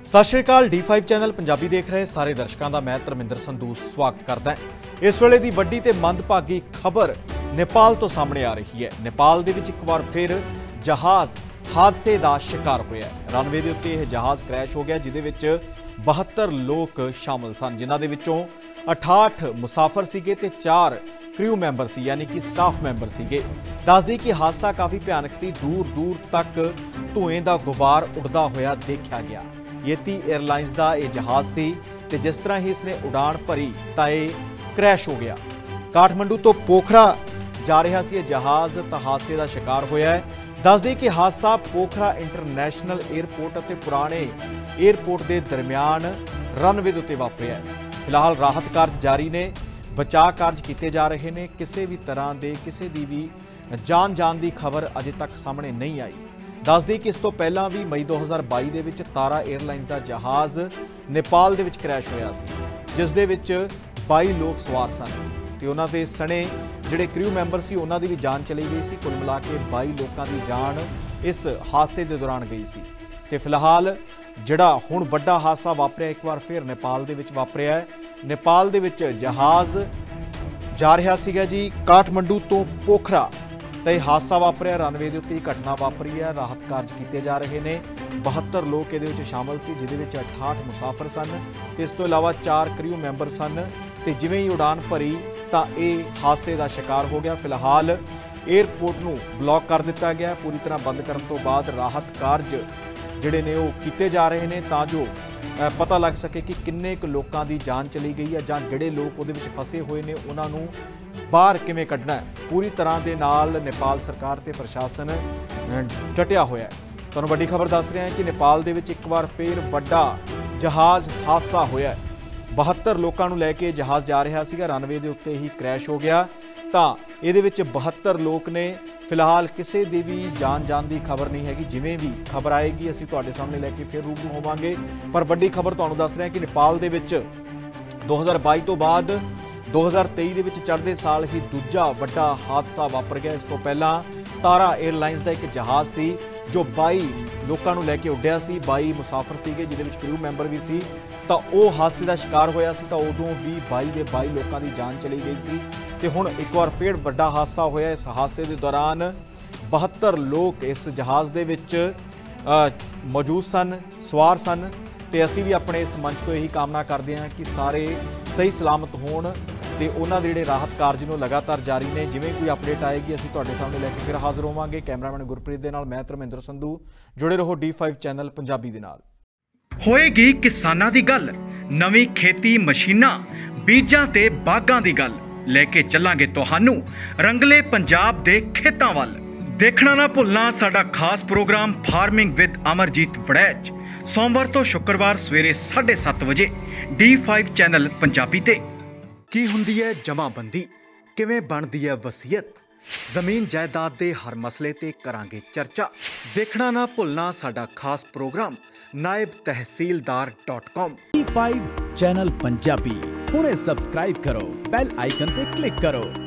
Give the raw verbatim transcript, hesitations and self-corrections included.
सत श्री अकाल D five channel Punjabi देख रहे सारे दर्शकों का मैं धर्मिंदर संधू स्वागत करता है। इस वेले की वड्डी ते मंदभागी खबर नेपाल तो सामने आ रही है। नेपाल दे विच एक बार फिर जहाज हादसे का शिकार होया है। रनवे के उत्ते यह जहाज क्रैश हो गया जिहदे विच बहत्तर लोग शामिल सन, जिन्हां दे विचों अठाहठ मुसाफर सीगे ते चार क्रू मैंबर सी, यानी कि स्टाफ मैंबर सीगे। दस दी कि हादसा काफ़ी भयानक सी, दूर दूर तक धुएं का गुबार उड़दा होया देखा गया। येती एयरलाइंस का यह जहाज सी ते जिस तरह ही इसने उड़ान भरी तो यह क्रैश हो गया। काठमंडू तो पोखरा जा रहा सी जहाज तो हादसे का शिकार होया है। दस दें कि हादसा पोखरा इंटरनेशनल एयरपोर्ट और पुराने एयरपोर्ट के दरमियान रनवे के उत्ते वापरिया है। फिलहाल राहत कार्य जारी ने, बचाव कार्य किए जा रहे हैं। किसी भी तरह के किसी की भी जान जान की खबर अजे तक सामने नहीं आई। दस दी कि इस तो पहला भी मई दो हज़ार by they which Tara airlines का जहाज नेपाल दे विच क्रैश होया सी, जिस दे विच बाई लोग सवार सन ते उन्हां दे सने जिहड़े क्रू मैंबर सी उन्हां दी भी जान चली गई सी। कुल मिला के बाई लोगों की जान इस हादसे के दौरान गई सी। ते फिलहाल जिहड़ा हुण वड्डा हादसा वापरिया एक बार फिर नेपाल दे विच वापरिया है। नेपाल दे विच जहाज जा रहा सीगा जी काठमंडू तो पोखरा, तो यह हादसा वापरिया। रनवे के उत्ते घटना वापरी है। राहत कार्य किए जा रहे हैं। बहत्तर लोग ये शामिल सी, जिहदे अठाहठ मुसाफर सन, इस तो इलावा चार क्रू मैंबर सन। तो जिवें ही उड़ान भरी तो यह हादसे का शिकार हो गया। फिलहाल एयरपोर्ट नूं ब्लॉक कर दिता गया। पूरी तरह बंद करने तो बाद राहत कार्य जिहड़े ने वो किए जा रहे हैं तां जो पता लग सके कि किन्ने क लोगों की जान चली गई है जां जिहड़े लोग उहदे विच फसे हुए ने उन्हां नूं बाहर किवें कढना है। पूरी तरह के नाल नेपाल सरकार ते प्रशासन डटिया होया है। तुहानूं वड्डी खबर दस रहे हैं कि नेपाल दे विच एक बार फिर वड्डा जहाज हादसा होया है। बहत्तर लोगों नूं लैके जहाज जा रहा सीगा, रनवे के उत्ते ही क्रैश हो गया। तां इहदे विच बहत्तर लोग ने। फिलहाल किसी की भी जान जान की खबर नहीं हैगी। जिवें भी खबर आएगी असीं तुहाडे सामने लैके फिर रूबरू होवांगे। पर वड्डी खबर तुहानूं दस रहे हैं कि नेपाल दे विच दो हज़ार बाई तो बाद दो हज़ार तेई दे विच चढ़दे साल ही दूजा वड्डा हादसा वापर गया। इस तो पहला तारा एयरलाइंस का एक जहाज सी जो बाई लोगों नूं लैके उड्डिया सी, बाई मुसाफर सीगे जिहदे विच क्रू मैंबर भी सी। तो वह हादसे का शिकार होया सी तो उदों भी बाई दे बाई लोगों की जान चली गई सी। ते हुण एक बार फिर वड्डा हादसा होया। इस हादसे के दौरान बहत्तर लोग इस जहाज़ दे विच मौजूद सन, सवार सन। ते असीं भी अपने इस मंच तो यही कामना करते हैं कि सारे सही सलामत होण ते उन्हां दे जिहड़े राहत कार्य नूं लगातार जारी ने। जिवें कोई अपडेट आएगी असीं तुहाडे सामने लैके फिर हाज़र होवांगे। कैमरामैन गुरप्रीत दे नाल मैं धर्मिंदर संधू। जुड़े रहो डी फाइव चैनल पंजाबी दे नाल। होएगी किसानां दी गल, नवीं खेती मशीनां, बीजां ते बागां दी गल लेके चलांगे तुहानूं रंगले पंजाब दे खेतां वल। देखना ना भुलना साडा खास program farming with Amarjit Waraich, सोमवार तो शुक्रवार सवेरे साढ़े सत्त बजे डी फाइव चैनल पंजाबी ते। की हुंदी है जमाबंदी, किवें बनदी है वसीयत, जमीन जायदाद दे हर मसले ते करांगे चर्चा। देखना ना भुलना साडा खास program Naib Tehsildar dot com. D five channel Punjabi हुणे सबसक्राइब करो, बैल आइकन ते क्लिक करो।